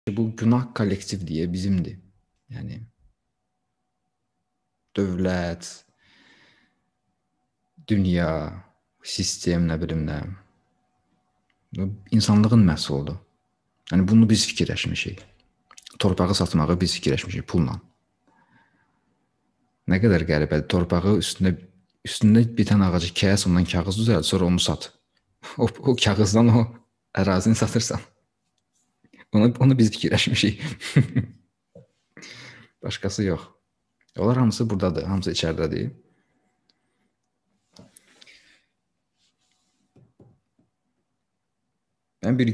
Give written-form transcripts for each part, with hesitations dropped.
Bu günah kollektiv diye bizimdir. Yani dövlət, dünya, sistem, nə bilim nə. İnsanlığın məhsuludur. Yəni bunu biz fikirləşmişik. Torpağı satmağı biz fikirləşmişik pulla. Nə qədər qəribədir. Torpağı üstündə bitən ağacı kəs, ondan kağız düzəlt, sonra onu sat. O kağızdan o ərazini satırsan. Onu biz fikirləşmişik. Başqası yox. Onlar hamısı buradadır, hamısı içəridədir. Mən bir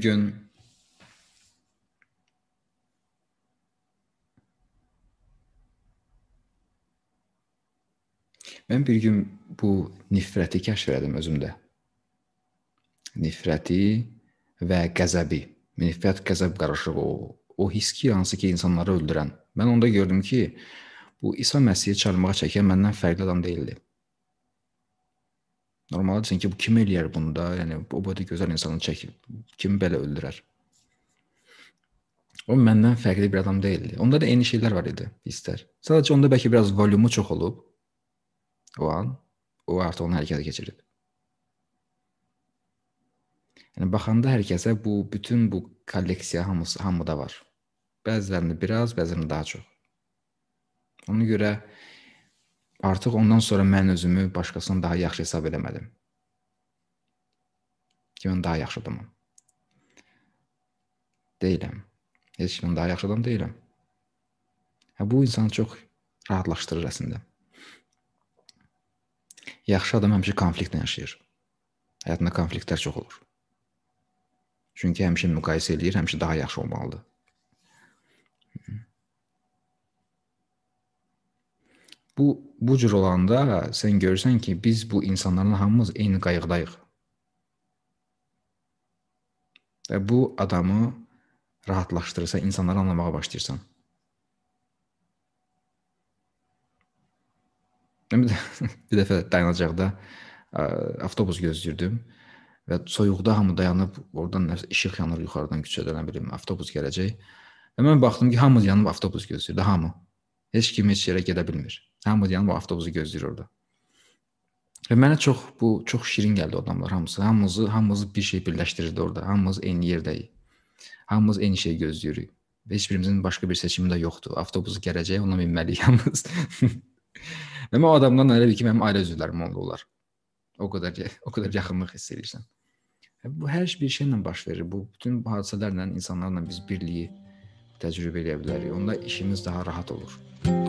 gün bu nifrəti kəşf elədim özümdə. Nifrəti və qəzəbi. Nifrət, qəzəb qarışıq o his ki, hansı ki insanları öldürən. Mən onda gördüm ki, bu İsa Məsihi çarmıha çəkən məndən fərqli adam deyildi. Normaldır ki, bu kim eləyər bunu da? Yəni o boyda gözəl insanı çəkib, kim belə öldürər? O məndən fərqli bir adam deyildi. Onda da eyni şeylər var idi, hisslər. Sadəcə onda bəlkə biraz volümu çox olub. O an, o artıq onu hərəkətə keçirib. Yəni baxanda hər kəsə bütün bu kolleksiya hamıda var. Bəzilərində biraz, bəzilərində daha çox. Ona görə artıq ondan sonra mən özümü başqasından daha yaxşı hesab eləmədim. Ki mən daha yaxşı adamam. Deyiləm. Heç kimin daha yaxşı adam deyiləm. Bu insanı çox rahatlaşdırır əslində. Yaxşı adam həmişə konfliktlə yaşayır. Həyatında konfliktlər çox olur. Çünki həmişə müqayisə eləyir, həmişə daha yaxşı olmalıdır. Bu cür olanda sən görürsən ki, biz bu insanların hamımız eyni qayıqdayıq. Və bu adamı rahatlaşdırırsa, insanları anlamağa başlayırsan. Bir dəfə dayanacaqda avtobus gözləyirdim və soyuqda hamı dayanıb, oradan işıq yanır yuxarıdan küçədə, nə bilim, avtobus gələcək. Və mən baxdım ki, hamı yanıb avtobus gözləyirdi, hamı. Heç kim heç yerə gedə bilmir. Hamı yanıb avtobusu gözləyir orada. Və mənə çox şirin gəldi o adamlar hamısı. Hamımızı bir şey birləşdirirdi orada. Hamımız eyni yerdəyik. Hamımız eyni şeyi gözləyirik. Və heç birimizin başqa bir seçimi də yoxdur. Avtobusu gələcək, ona minməliyik hamımız. Və o adamdan elə bil ki, mənim ailə üzvlərim oldular. O qədər yaxınlıq hiss edirsən. Bu hər bir şeylə baş verir. Bütün bu hadisələrlə, insanlarla biz birliyi təcrübə edə bilərik. Onda işimiz daha rahat olur.